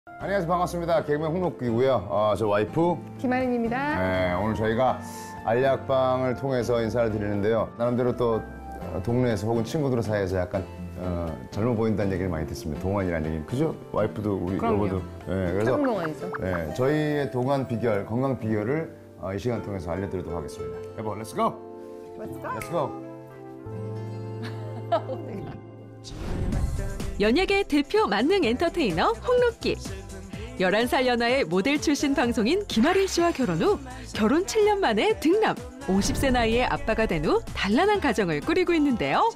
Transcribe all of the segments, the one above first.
안녕하세요. 반갑습니다. 개그맨 홍록기고요. 저 와이프 김아린입니다. 네, 오늘 저희가 알약방을 통해서 인사를 드리는데요. 나름대로 또 동네에서 혹은 친구들 사이에서 약간 젊어 보인다는 얘기를 많이 듣습니다. 동안이라는 얘기. 그죠? 와이프도 우리 그럼요. 여보도. 네, 그래서 동안이죠. 네, 저희의 동안 비결, 건강 비결을 이 시간 통해서 알려드리도록 하겠습니다. 여보, 렛츠 고! 렛츠 고! 연예계 대표 만능 엔터테이너 홍록기. 11살 연하의 모델 출신 방송인 김아린 씨와 결혼 후 결혼 7년 만에 등남. 50세 나이에 아빠가 된 후 단란한 가정을 꾸리고 있는데요.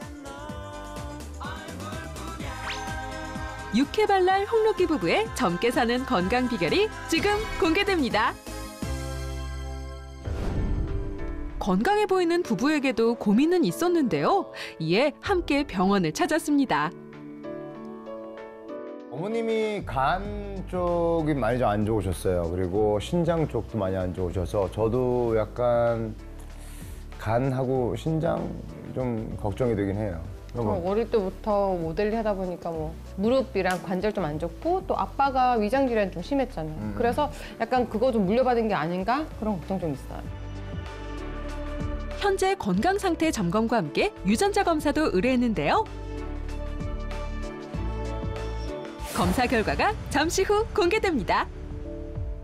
육회발랄 홍록기 부부의 젊게 사는 건강 비결이 지금 공개됩니다. 건강해 보이는 부부에게도 고민은 있었는데요. 이에 함께 병원을 찾았습니다. 어머님이 간 쪽이 많이 좀 안 좋으셨어요. 그리고 신장 쪽도 많이 안 좋으셔서 저도 약간 간하고 신장 좀 걱정이 되긴 해요. 어릴 때부터 모델을 하다 보니까 뭐 무릎이랑 관절 좀 안 좋고 또 아빠가 위장 질환이 좀 심했잖아요. 그래서 약간 그거 좀 물려받은 게 아닌가 그런 걱정 좀 있어요. 현재 건강 상태 점검과 함께 유전자 검사도 의뢰했는데요. 검사 결과가 잠시 후 공개됩니다.